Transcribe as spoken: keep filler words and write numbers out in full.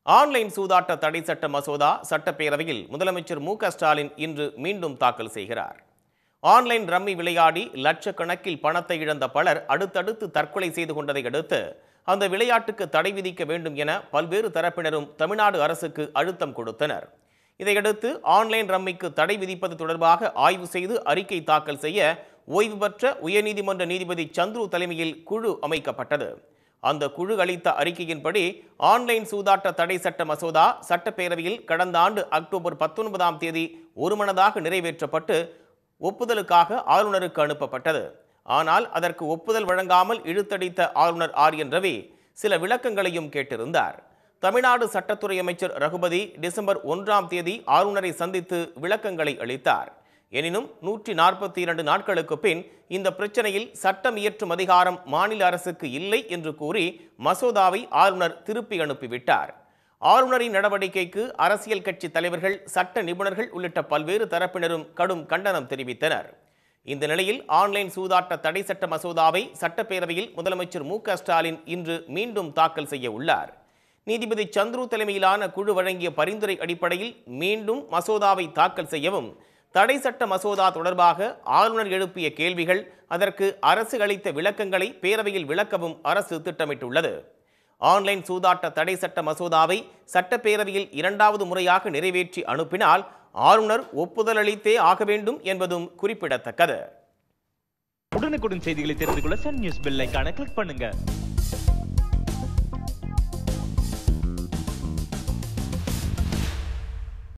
Online சூதாட்ட தடை சட்ட மசோதா சட்டப்பேரவையில் முதலமைச்சர் மு க ஸ்டாலின் இன்று மீண்டும் தாக்கல் செய்கிறார். ஆன்லைன் ரம்மி விளையாடி லட்சக்கணக்கில் பணத்தை இழந்த பலர் அடுத்தடுத்து தற்கொலை செய்து கொண்டதை அடுத்து அந்த விளையாட்டுக்கு தடை விதிக்க வேண்டும் என பல்வேறு தரப்பினரும் தமிழ்நாடு அரசுக்கு அழுத்தம் கொடுத்தனர். இதையடுத்து ஆன்லைன் ரம்மிக்கு தடை விதிப்பது தொடர்பாக ஆய்வு செய்து அறிக்கை தாக்கல் செய்ய ஓய்வு பெற்ற உயர்நீதிமன்ற நீதிபதி சந்துரு தலைமையில் குழு அமைக்கப்பட்டது. அந்த குழு அளித்த அறிக்கையின்படி ஆன்லைன் சூதாட்ட தடை சட்ட மசோதா சட்டப்பேரவையில் கடந்த ஆண்டு அக்டோபர் பத்தொன்பதாம் தேதி ஒருமனதாக நிறைவேற்றப்பட்டு ஒப்புதலுக்காக ஆளுநருக்கு அனுப்பப்பட்டது. ஆனால் அதற்கு ஒப்புதல் வழங்காமல் இழுத்தடித்த ஆளுநர் ஆர் என் ரவி சில விளக்கங்களையும் கேட்டிருந்தார். தமிழ்நாடு சட்டத்துறை அமைச்சர் ரகுபதி டிசம்பர் ஒன்றாம் தேதி ஆளுநரை சந்தித்து விளக்கங்களை அளித்தார். எனினும் நூற்றி நாற்பத்தி இரண்டு நாட்களுக்கு பின் இந்த பிரச்சனையில் சட்டம் இயற்றும் அதிகாரம் மாநில அரசுக்கு இல்லை என்று கூறி மசோதாவை ஆளுநர் திருப்பி அனுப்பிவிட்டார். ஆளுநரின் நடவடிக்கைக்கு அரசியல் கட்சி தலைவர்கள், சட்ட நிபுணர்கள் உள்ளிட்ட பல்வேறு தரப்பினரும் கடும் கண்டனம் தெரிவித்தனர். இந்த நிலையில் ஆன்லைன் சூதாட்ட தடை சட்ட மசோதாவை சட்டப்பேரவையில் முதலமைச்சர் மு க ஸ்டாலின் இன்று மீண்டும் தாக்கல் செய்ய உள்ளார். நீதிபதி சந்துரு தலைமையிலான குழு வழங்கிய பரிந்துரை அடிப்படையில் மீண்டும் மசோதாவை தாக்கல் செய்யவும், தடை சட்ட மசோதா தொடர்பாக ஆளுநர் எழுப்பிய கேள்விகள், அதற்கு அரசு அளித்த விளக்கங்களை பேரவையில் விளக்கவும் அரசு திட்டமிட்டுள்ளது. ஆன்லைன் சூதாட்ட தடை சட்ட மசோதாவை சட்டப்பேரவையில் இரண்டாவது முறையாக நிறைவேற்றி அனுப்பினால் ஆளுநர் ஒப்புதல் அளித்தே ஆக வேண்டும் என்பதும் குறிப்பிடத்தக்கது. உடனுக்குடன் செய்திகளை தெரிந்து கொள்ள சன் நியூஸ் பெல் ஐகானை கிளிக் பண்ணுங்க.